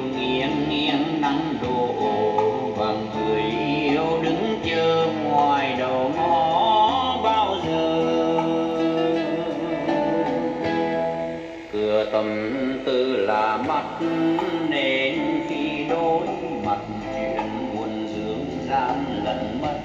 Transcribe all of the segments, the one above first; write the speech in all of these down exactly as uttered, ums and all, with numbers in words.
nghiêng nghiêng nắng đổ và người yêu đứng chờ ngoài đầu ngõ bao giờ. Cửa tâm tư là mắt nên khi đối mặt chuyện buồn dương gian lẫn mất.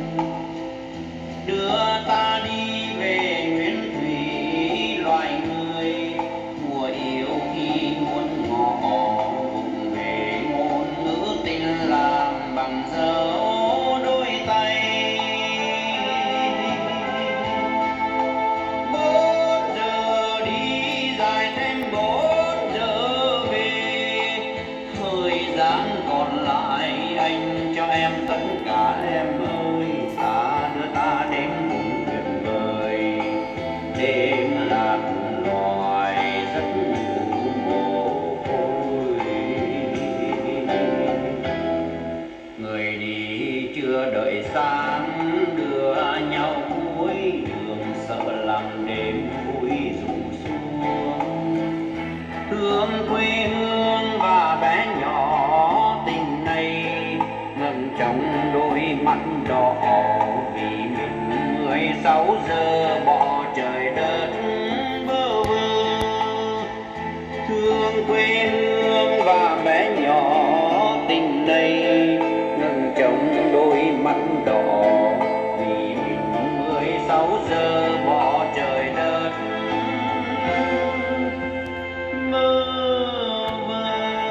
Đưa ta đi về nguyên thủy loài người, mùa yêu khi muốn ngỏ vùng về ngôn ngữ tình làm bằng dấu đôi tay. Bốn giờ đi dài thêm bốn giờ về, thời gian còn lại anh cho em tất cả em ơi. Ta đưa ta đến vùng tuyệt vời, đêm lạc loài giấc ngủ mồ côi. Người đi chưa đợi sáng đưa nhau cuối đường, sợ làm đêm vui rủ xuống. Thương quê hương và bé nhỏ tình này ngần trong đôi mắt đỏ, vì mình mười sáu giờ bỏ trời đất bơ vơ. Thương quê hương và bé nhỏ tình này ngần trong đôi mắt đỏ, vì mình mười sáu giờ bỏ trời đất bơ vơ.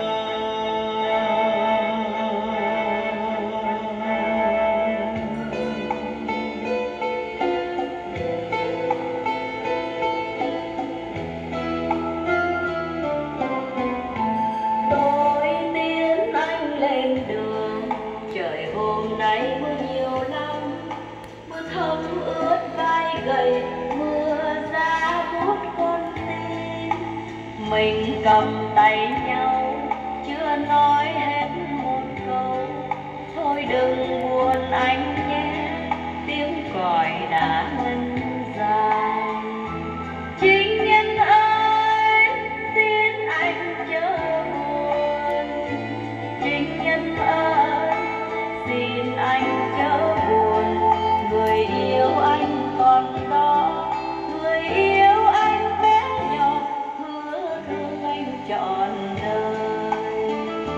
Tôi tiến anh lên đường, trời hôm nay mưa nhiều lắm, mưa thấm ướt vai gầy, mưa ra buốt con tim. Mình cầm tay nhau chưa nói hết một câu, thôi đừng buồn anh nhé, tiếng còi đã ngân dài. Chính nhân ơi xin anh chớ buồn, chính nhân ơi xin anh chớ buồn. Người yêu anh còn đó, người yêu anh bé nhỏ, hứa thương anh trọn đời.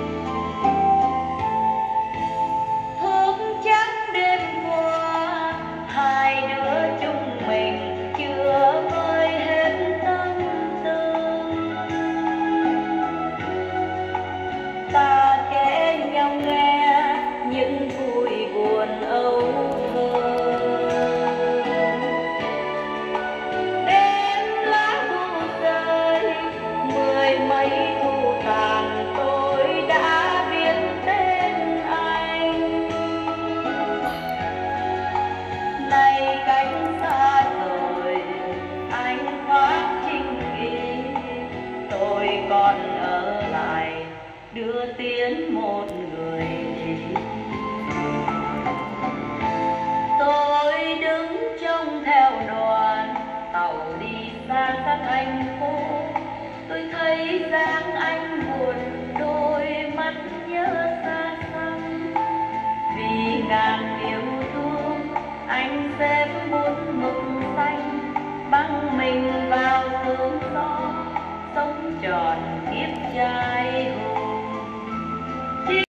Thức trắng đêm qua, hai đứa chúng mình chưa vơi hết tâm tư. Ta kể nhau nghe những vui buồn âu thơ. Đêm lá thu rơi, mười mấy thu tàn, tôi đã biết tên anh. Nay cánh xa rồi, anh khoác chinh kỳ, tôi còn ở lại đưa tiến một người đi. Tôi đứng trông theo đoàn tàu đi xa xa thành phố, tôi thấy dáng anh buồn, đôi mắt nhớ xa xăm. Vì ngàn yêu thương anh xếp bút mực xanh, băng mình vào sương gió, sống tròn kiếp trai.